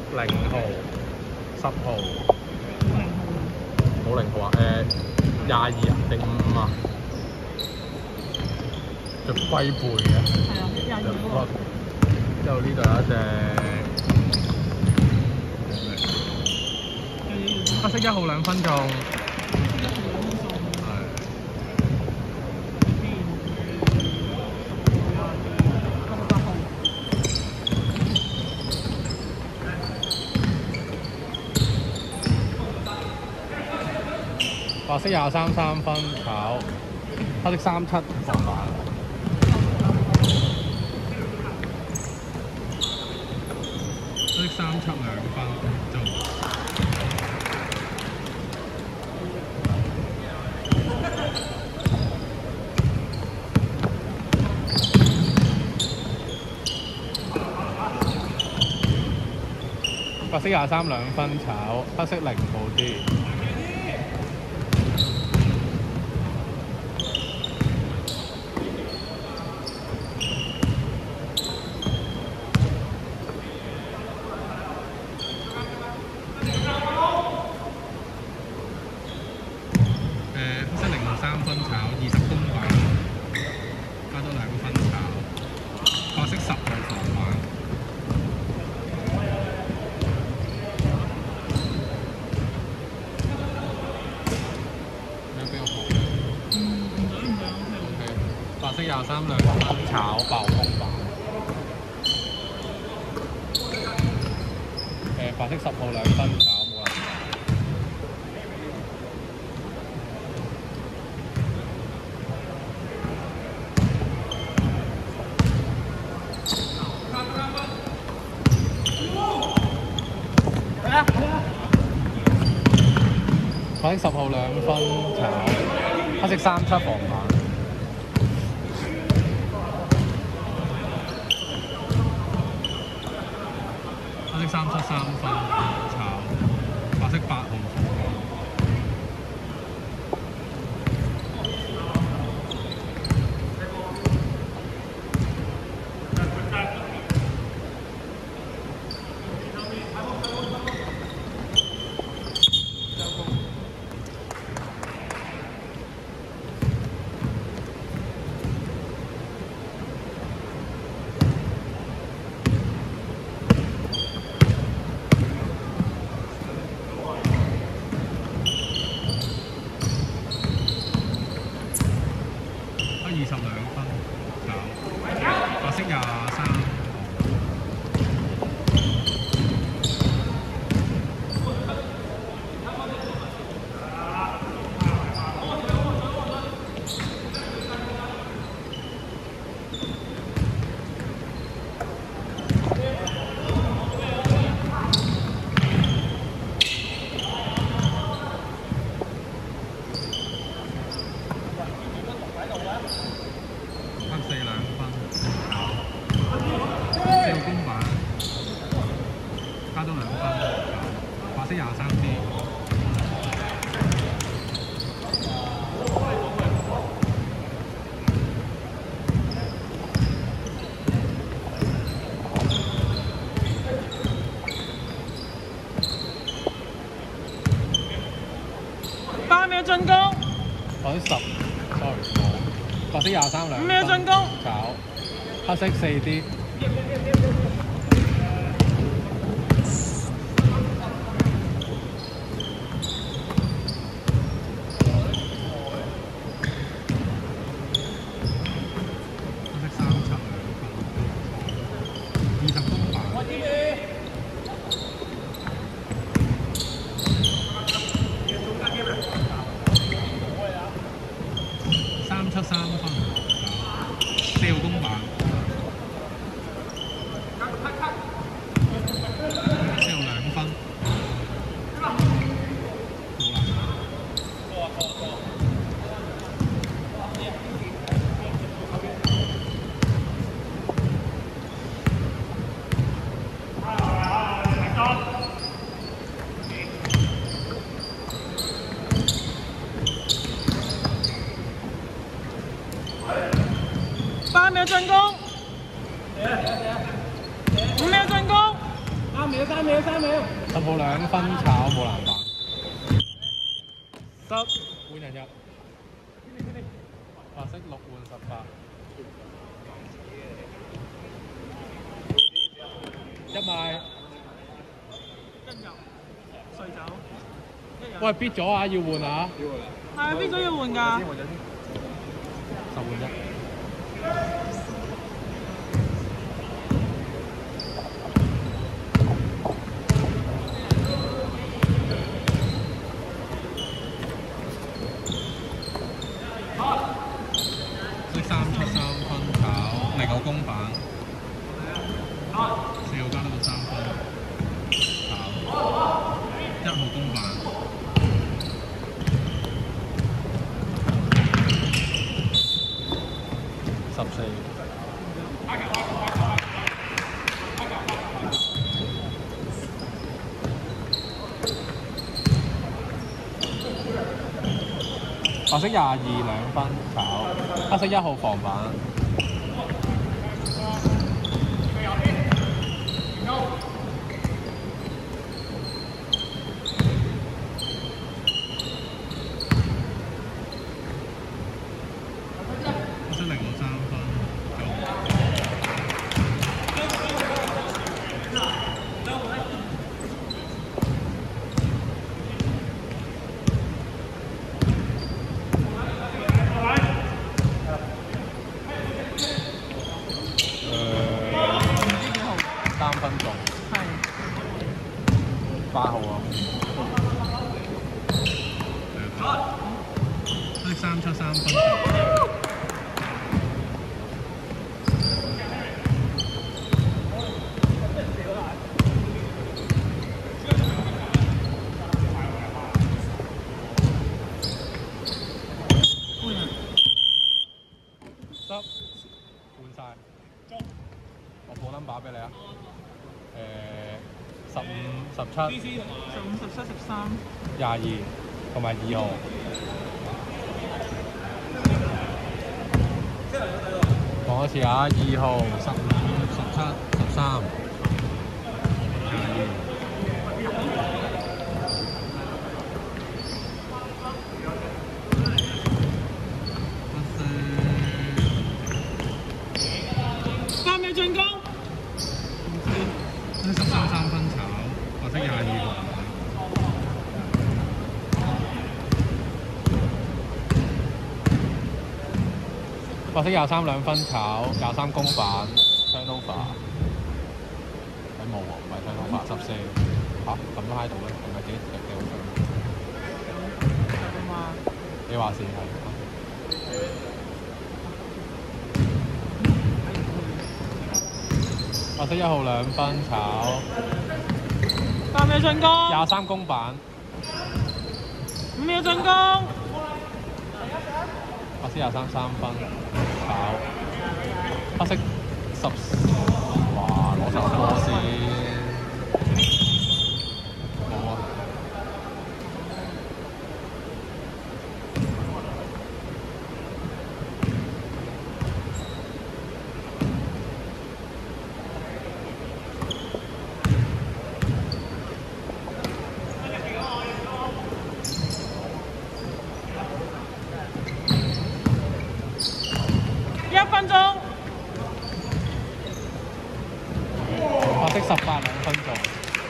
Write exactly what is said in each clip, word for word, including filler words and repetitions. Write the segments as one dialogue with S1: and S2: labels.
S1: 零號、十號，冇零號啊？誒廿二啊定五啊？着龜背嘅。
S2: 係啊，廿二嗰個。
S1: 之後呢度有一隻黑色一號兩分鐘。白色廿三三分炒，黑色三七防板，黑色三七兩分做。白色廿三兩分炒，黑色零號啲。三分炒，二十公板，加多兩分炒，白色十號防板，你邊個防？嗯，唔想唔想 OK。白色廿三兩分炒爆公板，誒白色十號兩分炒冇啦。白色十號兩分炒，黑色三七防板，黑色三七三分炒，白色八號防板。二十兩分炒，白色廿三號，黑四兩分炒，四號公板，加多兩分炒，白色廿三 D。
S2: 八秒進攻。
S1: 白色十 ，sorry。白色廿三兩分，
S2: 咩進攻？
S1: 炒，黑色四 D。黑色三七兩分，二十公板。三七三分，四號公板，四號兩分，
S2: 八秒進攻，五秒進攻，
S1: 三秒。
S2: 秒，三秒，三秒。
S1: 十號兩分炒冇籃板。十換人入。白色六換十八。一賣。
S2: 跟入，碎走。
S1: 喂，必咗啊！要換啊！
S2: 要換啊！係啊，必咗要換㗎。
S1: 十換一。色三出三分炒，零號公板，四號加到三分，炒，一號公板。十四。白色廿二兩分炒，黑色一號防板。黑色零號三分。三分鐘，係八號啊！黑三出三分球，得換晒，我報 number 俾你啊！誒，十五、十七、
S2: 十五、十七、十三、
S1: 廿二同埋二號。講一次啊！二號、十五、十七、十三、廿二。
S2: 三秒進攻。
S1: 十三三分炒，或者廿二個。或者廿三兩分炒，廿三公板 turnover。喺冇喎，唔係 turnover，十四。嚇，咁都喺度咧，係咪幾幾幾好唱？你話事係。白色一號兩分炒，
S2: 八秒進攻，
S1: 廿三公板，
S2: 五秒進攻，
S1: 白色廿三三分炒，黑色十，哇攞手波先，冇啊！
S2: 一分鐘。
S1: 白色十八兩分鐘。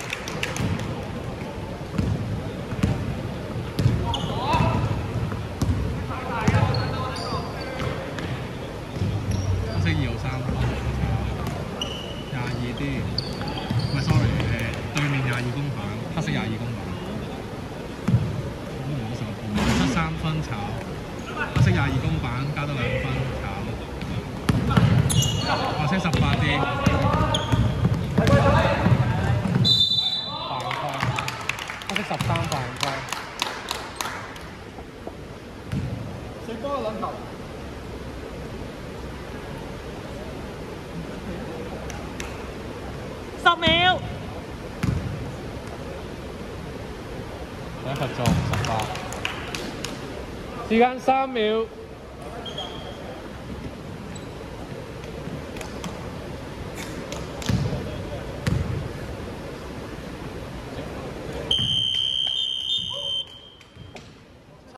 S1: 黑色二號三分，廿二啲，唔係 sorry 誒，對面廿二公板，黑色廿二公板。咁冇十號，七三分炒，黑色廿二公板加多兩分炒。白色十八啲，犯規，黑色十三犯規。
S3: 食波兩球。
S2: 十秒。
S1: 第一罰中十八，時間三秒。